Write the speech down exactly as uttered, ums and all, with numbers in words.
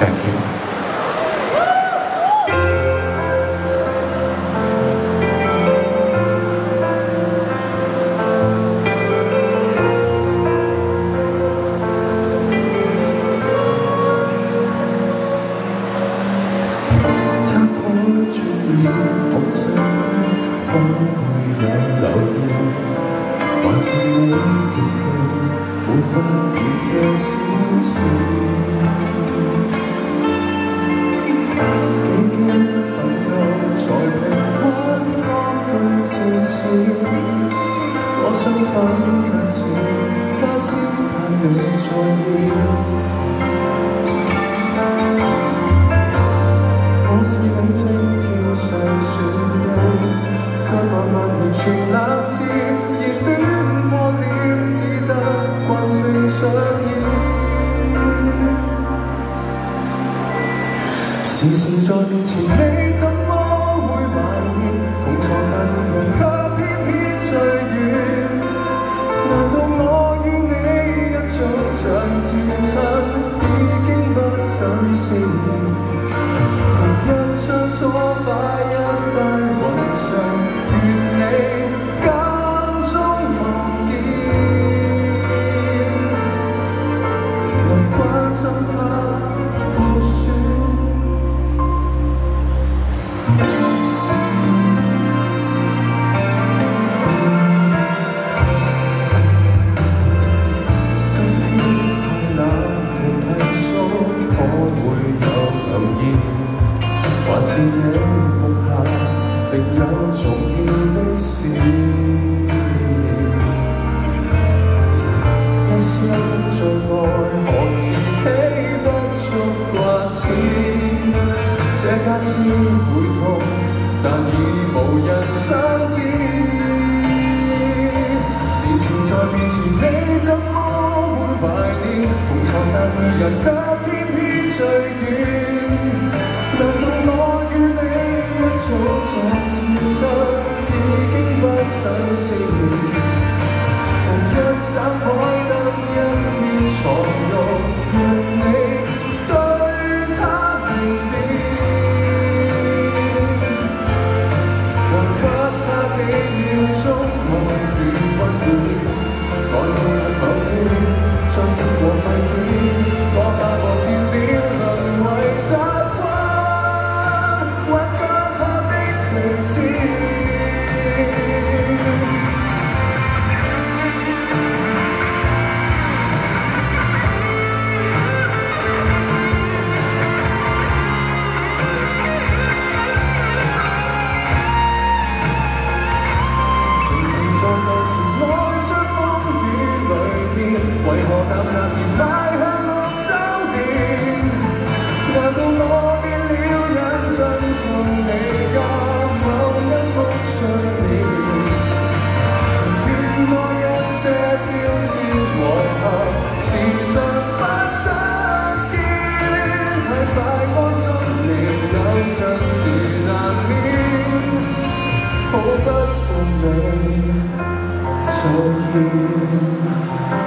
Thank you。 不會有留意，還是你極具無法與這小事，幾經奮鬥才平穩安居正史，我身份卻似家私盼你在意，可是你精挑細選的。 卻慢慢完全冷戰，熱戀過了，只得慣性上演。時時在面前，你怎麼會懷念？同床但戀人卻偏偏最遠。難道我與你一早像至親，已經不想試？同一張梳化，一塊雲上。 願你間中望見，能關心他酷暑。今天太冷地剃鬚，可會有留意？還是你目下另有重要的事？一生最愛何時起不足掛齒？這家私會痛，但已無人想知。時時在面前，你怎麼會懷念？同床但二人卻偏偏最遠。難道我與你一早在自身已經不想試？同一盞台燈，一片床褥，讓你對他明辨，還給他幾秒鐘愛戀溫暖，愛到某天將經過廢片，我怕和笑臉淪為習慣，還腳下的離子。 為何淡淡然邁向六週年？難道我變了人，珍重你也某一幅相片？曾願愛一些挑戰和合，時常不相見，太快安心了，有陣時難免，好不負你出現。